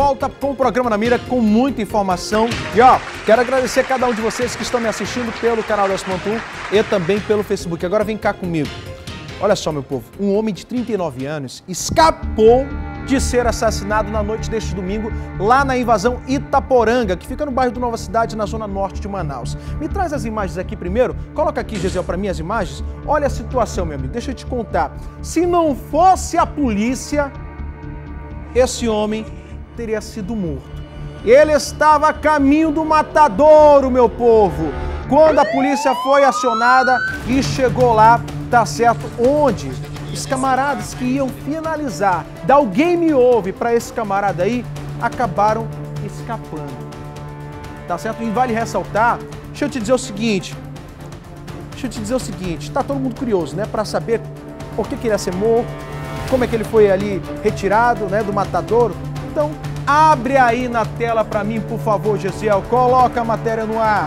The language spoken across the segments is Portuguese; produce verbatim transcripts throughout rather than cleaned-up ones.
volta com o programa Na Mira com muita informação. E ó, quero agradecer a cada um de vocês que estão me assistindo pelo canal da S ponto um e também pelo Facebook. Agora vem cá comigo. Olha só, meu povo, um homem de trinta e nove anos escapou de ser assassinado na noite deste domingo lá na invasão Itaporanga, que fica no bairro do Nova Cidade, na zona norte de Manaus. Me traz as imagens aqui primeiro. Coloca aqui, Gisele, para mim as imagens. Olha a situação, meu amigo. Deixa eu te contar. Se não fosse a polícia, esse homem teria sido morto. Ele estava a caminho do matadouro, meu povo, quando a polícia foi acionada e chegou lá, tá certo, onde os camaradas que iam finalizar, dar o game over para esse camarada aí, acabaram escapando. Tá certo? E vale ressaltar, deixa eu te dizer o seguinte, deixa eu te dizer o seguinte, tá todo mundo curioso, né, para saber por que que ele ia ser morto, como é que ele foi ali retirado, né, do matadouro. Então, abre aí na tela para mim, por favor, Gesiel, coloca a matéria no ar.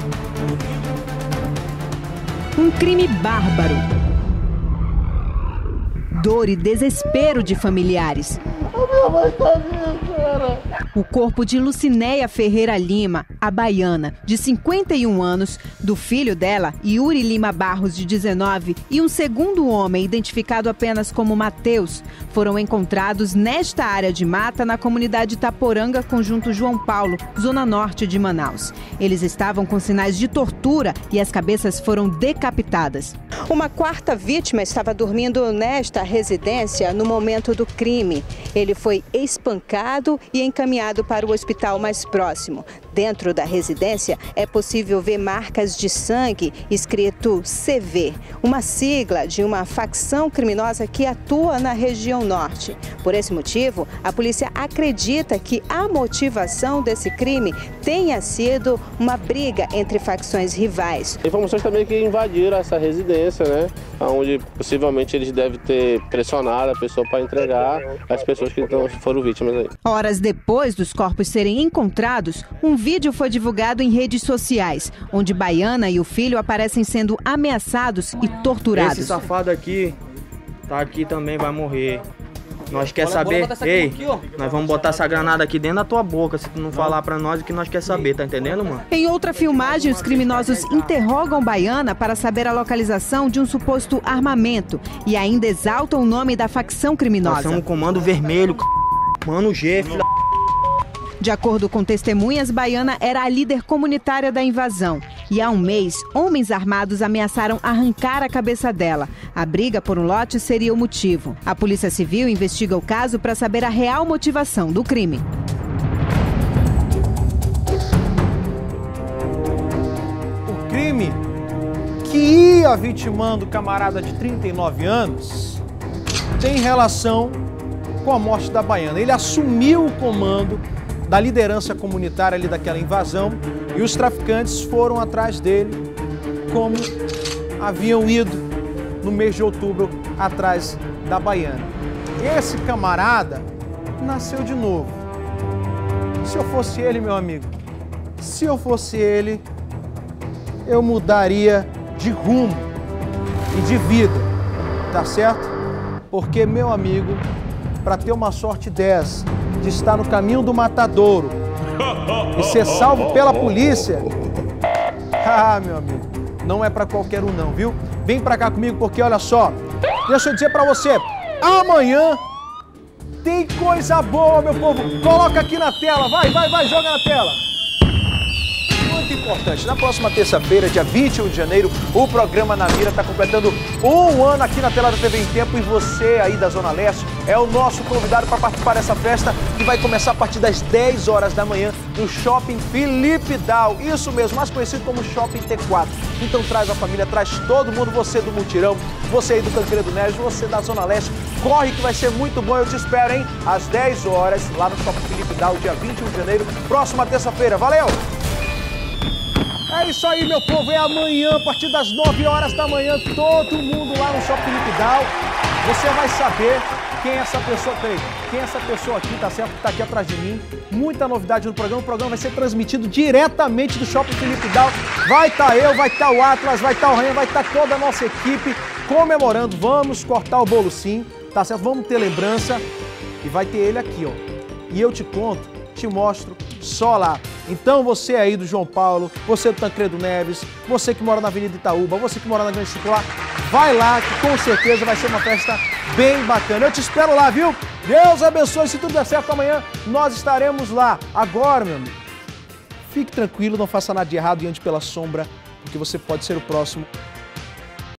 Um crime bárbaro. Dor e desespero de familiares. A minha mãe tá viva, cara. O corpo de Lucinéia Ferreira Lima, a baiana, de cinquenta e um anos, do filho dela, Yuri Lima Barros, de dezenove, e um segundo homem, identificado apenas como Mateus, foram encontrados nesta área de mata na comunidade Itaporanga, conjunto João Paulo, zona norte de Manaus. Eles estavam com sinais de tortura e as cabeças foram decapitadas. Uma quarta vítima estava dormindo nesta residência no momento do crime. Ele foi espancado e encaminhado para o hospital mais próximo. Dentro da residência é possível ver marcas de sangue escrito C V, uma sigla de uma facção criminosa que atua na região norte. Por esse motivo, a polícia acredita que a motivação desse crime tenha sido uma briga entre facções rivais. Informações também que invadiram essa residência, né? Onde possivelmente eles devem ter pressionado a pessoa para entregar as pessoas que então foram vítimas aí. Horas depois dos corpos serem encontrados, um vídeo foi divulgado em redes sociais, onde Baiana e o filho aparecem sendo ameaçados e torturados. Esse safado aqui, tá aqui também, vai morrer. Nós quer saber, ei, nós vamos botar essa granada aqui dentro da tua boca, se tu não falar pra nós o que nós quer saber, tá entendendo, mano? Em outra filmagem, os criminosos interrogam Baiana para saber a localização de um suposto armamento e ainda exaltam o nome da facção criminosa. Nós somos o Comando Vermelho, Mano G, filha. De acordo com testemunhas, Baiana era a líder comunitária da invasão. E há um mês, homens armados ameaçaram arrancar a cabeça dela. A briga por um lote seria o motivo. A Polícia Civil investiga o caso para saber a real motivação do crime. O crime que ia vitimando o camarada de trinta e nove anos tem relação com a morte da Baiana. Ele assumiu o comando da liderança comunitária ali daquela invasão e os traficantes foram atrás dele como haviam ido no mês de outubro atrás da Baiana. Esse camarada nasceu de novo. Se eu fosse ele, meu amigo, se eu fosse ele, eu mudaria de rumo e de vida, tá certo? Porque, meu amigo, para ter uma sorte dessa, de estar no caminho do matadouro e ser salvo pela polícia, ah, meu amigo, não é para qualquer um não, viu? Vem para cá comigo porque, olha só, deixa eu dizer para você, amanhã tem coisa boa, meu povo. Coloca aqui na tela, vai, vai, vai, joga na tela. Muito importante, na próxima terça-feira, dia vinte e um de janeiro, o programa Na Mira está completando um ano aqui na tela da T V em Tempo e você aí da Zona Leste é o nosso convidado para participar dessa festa que vai começar a partir das dez horas da manhã no Shopping Felipe Dal, isso mesmo, mais conhecido como Shopping T quatro. Então traz a família, traz todo mundo, você do Mutirão, você aí do Canqueira do Neves, você da Zona Leste, corre que vai ser muito bom, eu te espero, hein? Às dez horas, lá no Shopping Felipe Dal, dia vinte e um de janeiro, próxima terça-feira, valeu! É isso aí, meu povo, é amanhã, a partir das nove horas da manhã, todo mundo lá no Shopping Felipe Dal. Você vai saber quem é essa pessoa, peraí, quem é essa pessoa aqui, tá certo? Que tá aqui atrás de mim. Muita novidade no programa, o programa vai ser transmitido diretamente do Shopping Felipe Dal. Vai estar tá eu, vai estar tá o Atlas, vai estar tá o Rainha, vai estar tá toda a nossa equipe comemorando. Vamos cortar o bolo sim, tá certo? Vamos ter lembrança e vai ter ele aqui, ó. e eu te conto, te mostro só lá. Então você aí do João Paulo, você do Tancredo Neves, você que mora na Avenida Itaúba, você que mora na Grande Circular, vai lá que com certeza vai ser uma festa bem bacana. Eu te espero lá, viu? Deus abençoe, se tudo der certo amanhã nós estaremos lá. Agora, meu amigo, fique tranquilo, não faça nada de errado e ande pela sombra, porque você pode ser o próximo